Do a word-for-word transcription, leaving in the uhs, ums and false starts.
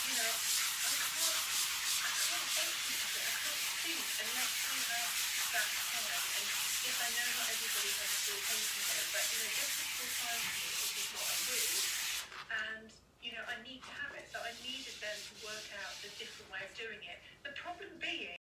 you know, I can't, I can't execute it. I can't think unless we have that time. And yes, I know not everybody has a full pacing day, but you know, just a full time for me, which is what I do. And you know, I need